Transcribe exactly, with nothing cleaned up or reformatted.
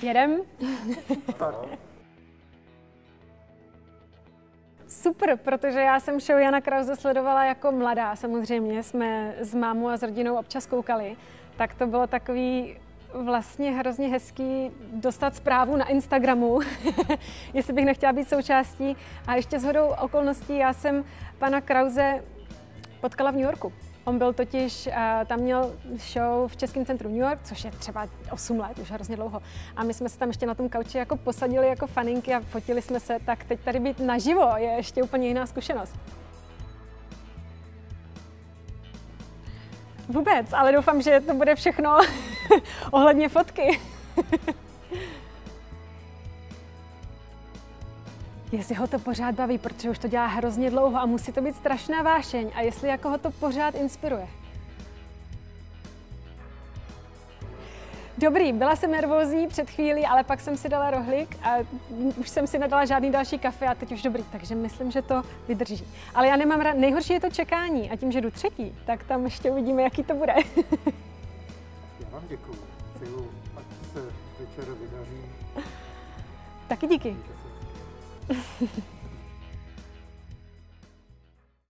Jedem? Super, protože já jsem show Jana Krause sledovala jako mladá, samozřejmě jsme s mámou a s rodinou občas koukali, tak to bylo takový vlastně hrozně hezký dostat zprávu na Instagramu, jestli bych nechtěla být součástí. A ještě shodou okolností já jsem pana Krause potkala v New Yorku. On byl totiž, tam měl show v Českém centru New York, což je třeba osm let, už hrozně dlouho. A my jsme se tam ještě na tom kauči jako posadili jako faninky a fotili jsme se, tak teď tady být naživo je ještě úplně jiná zkušenost. Vůbec, ale doufám, že to bude všechno ohledně fotky. Jestli ho to pořád baví, protože už to dělá hrozně dlouho a musí to být strašná vášeň, a jestli jako ho to pořád inspiruje. Dobrý, byla jsem nervózní před chvílí, ale pak jsem si dala rohlík a už jsem si nedala žádný další kafe a teď už dobrý, takže myslím, že to vydrží. Ale já nemám rád, nejhorší je to čekání a tím, že jdu třetí, tak tam ještě uvidíme, jaký to bude. Já vám děkuju, přeju, ať se večer vydaří. Taky díky. Díky se.